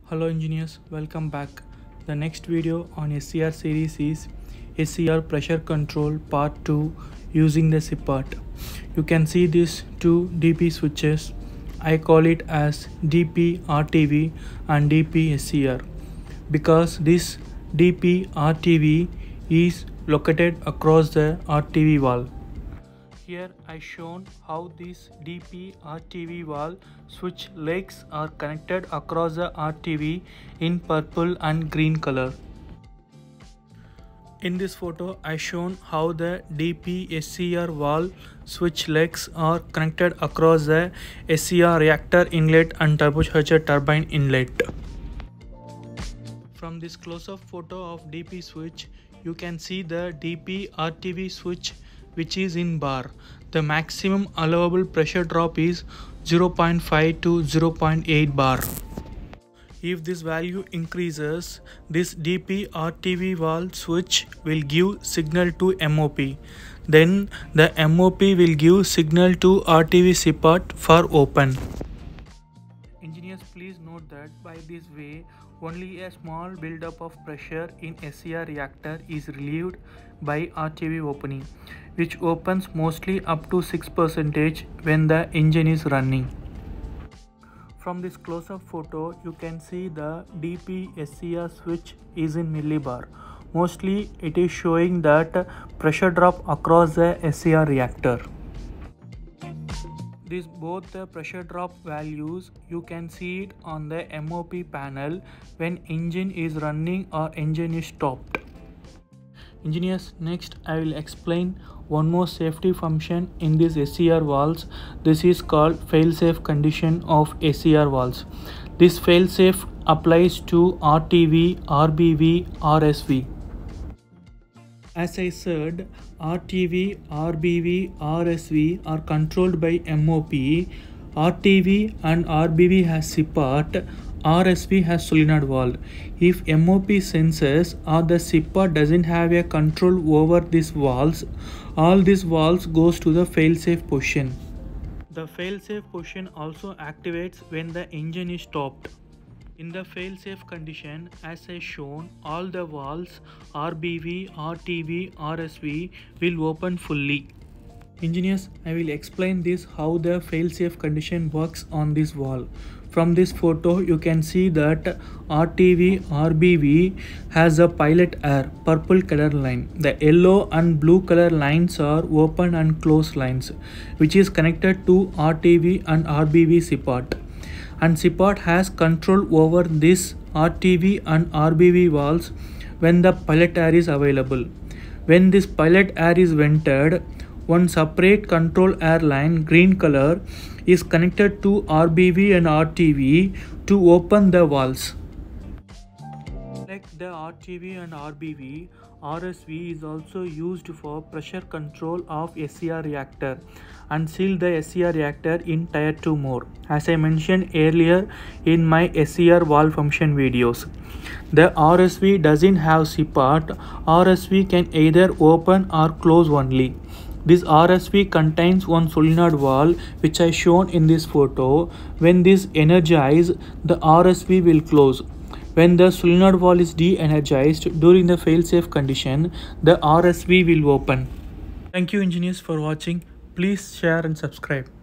Hello engineers, welcome back. The next video on SCR series is SCR pressure control part 2 using the CPAT. You can see these two DP switches. I call it as DP RTV and DP SCR because this DP RTV is located across the RTV valve. Here I shown how this DP RTV valve switch legs are connected across the RTV in purple and green color. In this photo I shown how the DP SCR valve switch legs are connected across the SCR reactor inlet and turbocharger turbine inlet. From this close-up photo of DP switch, you can see the DP RTV switch which is in bar. The maximum allowable pressure drop is 0.5 to 0.8 bar. If this value increases, this DP RTV valve switch will give signal to MOP. Then the MOP will give signal to RTV CPAT for open. Engineers, please note that by this way, only a small buildup of pressure in SCR reactor is relieved by RTV opening, which opens mostly up to 6% when the engine is running. From this close-up photo, you can see the DP SCR switch is in millibar. Mostly it is showing that pressure drop across the SCR reactor. Both the pressure drop values you can see it on the MOP panel when engine is running or engine is stopped. Engineers, next I will explain one more safety function in these SCR valves. This is called fail-safe condition of SCR valves. This fail-safe applies to RTV, RBV, RSV. As I said, RTV, RBV, RSV are controlled by MOP. RTV and RBV has CPAT, RSV has solenoid valve. If MOP senses or the CPAT doesn't have a control over these valves, all these valves goes to the fail-safe position. The fail-safe position also activates when the engine is stopped. In the fail-safe condition, as I shown, all the valves RBV, RTV, RSV will open fully. Engineers, I will explain this how the fail-safe condition works on this valve. From this photo, you can see that RTV, RBV has a pilot air, purple color line. The yellow and blue color lines are open and closed lines, which is connected to RTV and RBV CPAT. And CPAT has control over this RTV and RBV valves when the pilot air is available. When this pilot air is vented, one separate control air line, green color, is connected to RBV and RTV to open the valves. Like the RTV and RBV, RSV is also used for pressure control of SCR reactor and seal the SCR reactor in tier 2 mode, as I mentioned earlier in my SCR valve function videos. The RSV doesn't have CPAT. RSV can either open or close only. This RSV contains one solenoid valve which I shown in this photo. When this energized, the RSV will close. When the solenoid valve is de-energized during the fail-safe condition, the RSV will open. Thank you engineers for watching. Please share and subscribe.